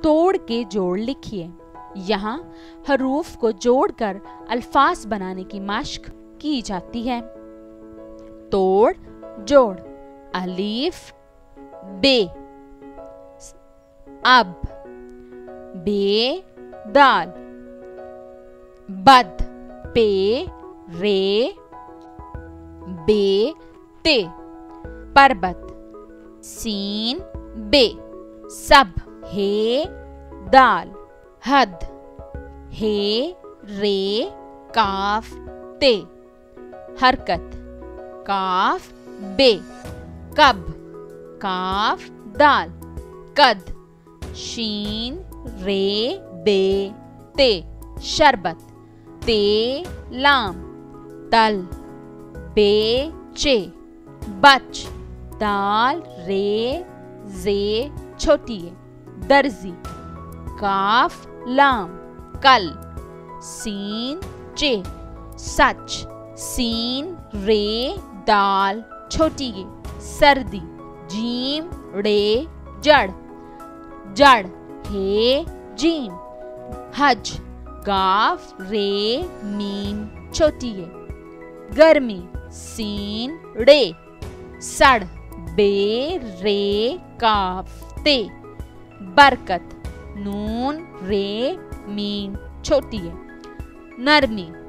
तोड़ के जोड़ लिखिए। यहाँ हरूफ को जोड़कर अल्फाज बनाने की मशक की जाती है। तोड़ जोड़। अलीफ बे, अब, बे दाल, बद पे रे बे ते, पर्वत सीन बे, सब हे दाल, हद हे रे काफ ते, हरकत काफ बे, कब काफ दाल, कद शीन रे बे ते, शरबत ते लाम, तल बे चे, बच दाल रे जे छोटी है, दर्जी काफ लाम, कल सीन चे, सच सीन रे दाल छोटी है, सर्दी जीम रे जड़, जड़ हे जीम, हज गाफ रे मीम छोटी है, गर्मी सीन रे, सड़ बे रे काफ ते, बरकत नून रे मीम छोटी है, नरमी